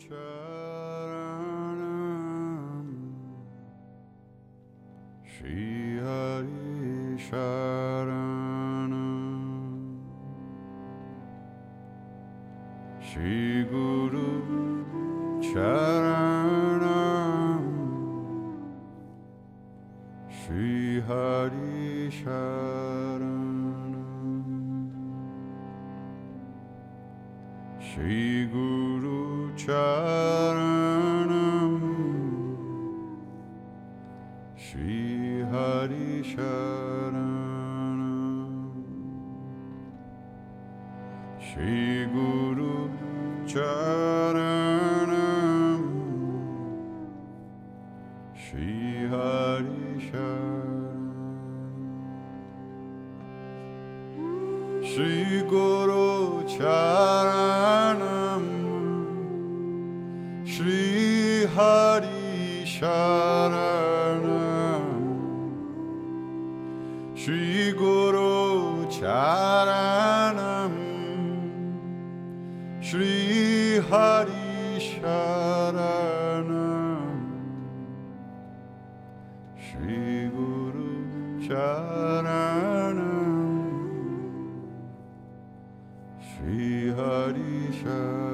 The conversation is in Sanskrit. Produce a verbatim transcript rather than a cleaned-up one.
Charanam Shri Hari Sharanam Shri Guru Charanam Shri Hari Sharanam Shri Guru Charanam Shri Hari Sharanam Shri Guru Charanam Shri Hari Sharanam Shri Guru Charanam Shri Hari Sharanam Shri Guru Charanam Shri Hari Sharanam Shri Guru Charanam Shri Hari Sharanam